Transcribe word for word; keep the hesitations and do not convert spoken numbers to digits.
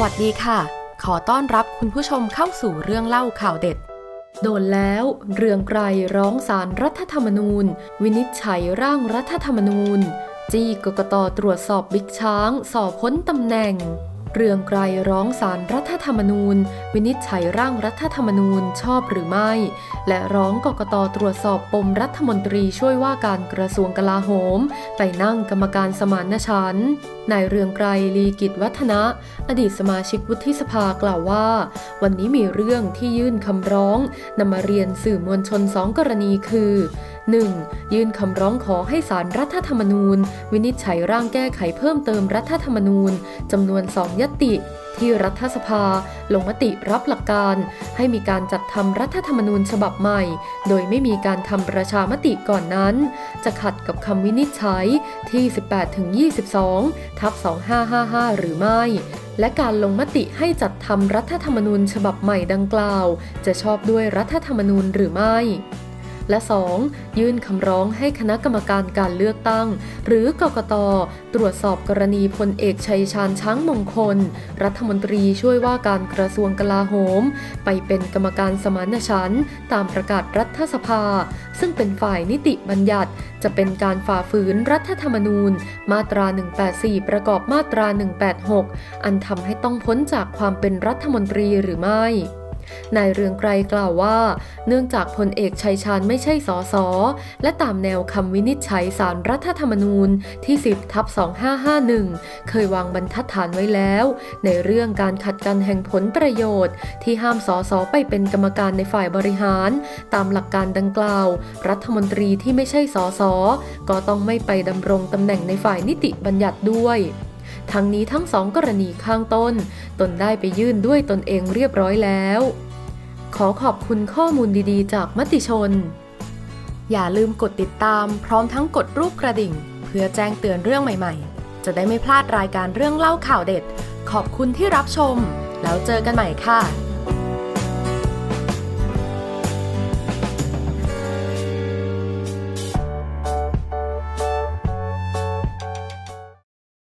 วัสดีค่ะขอต้อนรับคุณผู้ชมเข้าสู่เรื่องเล่าข่าวเด็ดโดนแล้วเรืองไกรร้องศาลรัฐธรรมนูญวินิจฉัยร่างรัฐธรรมนูญจี้กกต.ตรวจสอบบิ๊กช้างสอบพ้นตำแหน่งเรืองไกรร้องศาลรัฐธรรมนูญวินิจฉัยร่างรัฐธรรมนูญชอบหรือไม่และร้องกกต.ตรวจสอบปมรัฐมนตรีช่วยว่าการกระทรวงกลาโหมไปนั่งกรรมการสมานฉันท์นายเรืองไกรลีกิจวัฒนะอดีตสมาชิกวุฒิสภากล่าวว่าวันนี้มีเรื่องที่ยื่นคำร้องนำมาเรียนสื่อมวลชนสองกรณีคือ หนึ่ง. ยื่นคำร้องขอให้ศาลรัฐธรรมนูญวินิจฉัยร่างแก้ไขเพิ่มเติมรัฐธรรมนูญจำนวนสองญัตติที่รัฐสภาลงมติรับหลักการให้มีการจัดทำรัฐธรรมนูญฉบับใหม่โดยไม่มีการทำประชามติก่อนนั้นจะขัดกับคำวินิจฉัยที่ สิบแปดถึงยี่สิบสอง ทับ สองพันห้าร้อยห้าสิบห้า หรือไม่และการลงมติให้จัดทำรัฐธรรมนูญฉบับใหม่ดังกล่าวจะชอบด้วยรัฐธรรมนูญหรือไม่และ สอง. ยื่นคำร้องให้คณะกรรมการการเลือกตั้งหรือกกต.ตรวจสอบกรณีพลเอกชัยชาญช้างมงคลรัฐมนตรีช่วยว่าการกระทรวงกลาโหมไปเป็นกรรมการสมานฉันท์ตามประกาศรัฐสภาซึ่งเป็นฝ่ายนิติบัญญัติจะเป็นการฝ่าฝืนรัฐธรรมนูญมาตราหนึ่งร้อยแปดสิบสี่ประกอบมาตราหนึ่งร้อยแปดสิบหกอันทำให้ต้องพ้นจากความเป็นรัฐมนตรีหรือไม่นายเรืองไกรกล่าวว่าเนื่องจากพลเอกชัยชาญไม่ใช่สสและตามแนวคำวินิจฉัยศาลรัฐธรรมนูญที่ สิบ ทับ สองพันห้าร้อยห้าสิบเอ็ด เคยวางบรรทัดฐานไว้แล้วในเรื่องการขัดกันแห่งผลประโยชน์ที่ห้ามสสไปเป็นกรรมการในฝ่ายบริหารตามหลักการดังกล่าวรัฐมนตรีที่ไม่ใช่สสก็ต้องไม่ไปดำรงตำแหน่งในฝ่ายนิติบัญญัติด้วยทั้งนี้ทั้งสองกรณีข้างต้นตนได้ไปยื่นด้วยตนเองเรียบร้อยแล้วขอขอบคุณข้อมูลดีๆจากมติชนอย่าลืมกดติดตามพร้อมทั้งกดรูปกระดิ่งเพื่อแจ้งเตือนเรื่องใหม่ๆจะได้ไม่พลาดรายการเรื่องเล่าข่าวเด็ดขอบคุณที่รับชมแล้วเจอกันใหม่ค่ะ